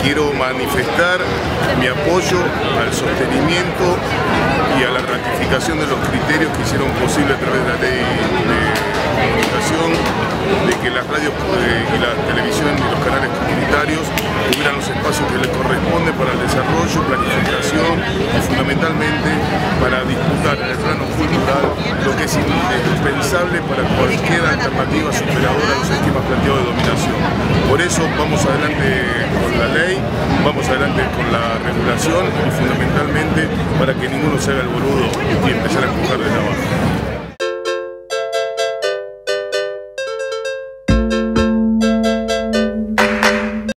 quiero manifestar mi apoyo al sostenimiento y a la ratificación de los criterios que hicieron posible a través de la ley de comunicación, de que las radios y la televisión y los canales comunitarios tuvieran los espacios que les corresponden para el desarrollo, planificación y fundamentalmente para disputar en el plano cultural lo que es indispensable para cualquier alternativa superadora a los esquemas planteados de dominación. Por eso vamos adelante con la ley, vamos adelante con la regulación y fundamentalmente para que ninguno se haga el boludo y empezar a empujar desde abajo.